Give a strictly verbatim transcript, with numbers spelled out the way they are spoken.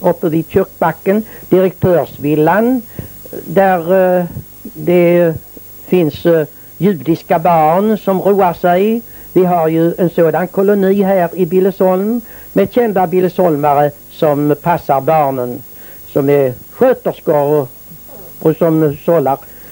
uppe vid Kyrkbacken, direktörsvillan, där eh, det finns eh, judiska barn som roar sig. Vi har ju en sådan koloni här i Billesholm med kända billesholmare som passar barnen, som är sköterskor och, och som sållar